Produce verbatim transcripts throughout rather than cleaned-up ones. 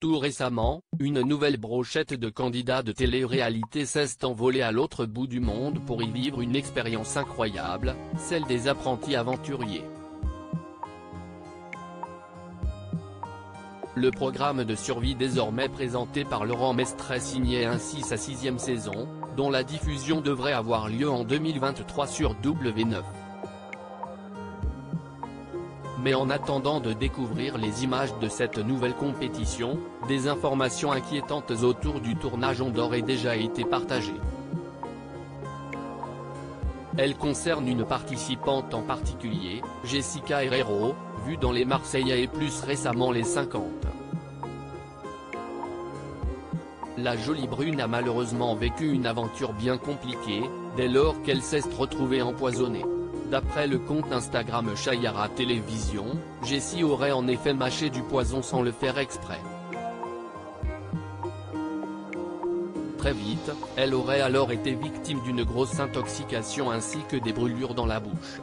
Tout récemment, une nouvelle brochette de candidats de télé-réalité s'est envolée à l'autre bout du monde pour y vivre une expérience incroyable, celle des apprentis aventuriers. Le programme de survie désormais présenté par Laurent Mestre signait ainsi sa sixième saison, dont la diffusion devrait avoir lieu en deux mille vingt-trois sur W neuf. Mais en attendant de découvrir les images de cette nouvelle compétition, des informations inquiétantes autour du tournage ont d'ores et déjà été partagées. Elles concernent une participante en particulier, Jessica Herrero, vue dans Les Marseillais et plus récemment Les cinquante. La jolie brune a malheureusement vécu une aventure bien compliquée, dès lors qu'elle s'est retrouvée empoisonnée. D'après le compte Instagram Chayara Télévision, Jessie aurait en effet mâché du poison sans le faire exprès. Très vite, elle aurait alors été victime d'une grosse intoxication ainsi que des brûlures dans la bouche.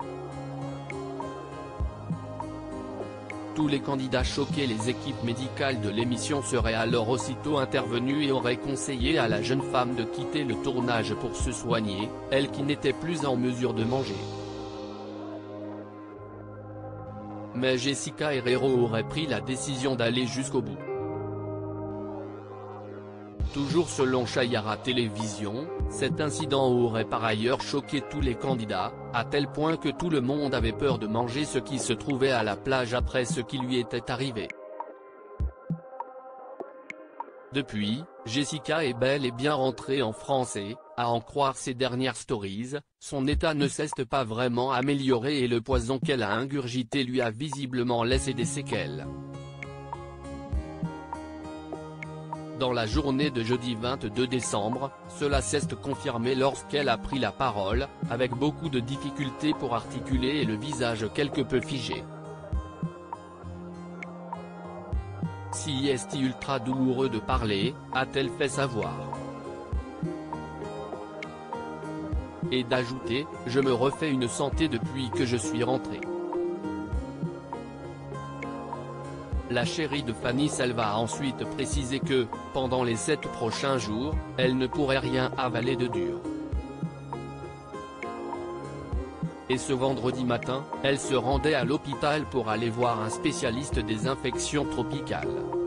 Tous les candidats choqués, les équipes médicales de l'émission seraient alors aussitôt intervenues et auraient conseillé à la jeune femme de quitter le tournage pour se soigner, elle qui n'était plus en mesure de manger. Mais Jessica Herrero aurait pris la décision d'aller jusqu'au bout. Toujours selon Chayara Télévision, cet incident aurait par ailleurs choqué tous les candidats, à tel point que tout le monde avait peur de manger ce qui se trouvait à la plage après ce qui lui était arrivé. Depuis, Jessica est bel et bien rentrée en France et, à en croire ses dernières stories, son état ne s'est pas vraiment amélioré et le poison qu'elle a ingurgité lui a visiblement laissé des séquelles. Dans la journée de jeudi vingt-deux décembre, cela s'est confirmé lorsqu'elle a pris la parole, avec beaucoup de difficultés pour articuler et le visage quelque peu figé. Si est ultra douloureux de parler, a-t-elle fait savoir. Et d'ajouter, je me refais une santé depuis que je suis rentrée. La chérie de Fanny Selva a ensuite précisé que, pendant les sept prochains jours, elle ne pourrait rien avaler de dur. Et ce vendredi matin, elle se rendait à l'hôpital pour aller voir un spécialiste des infections tropicales.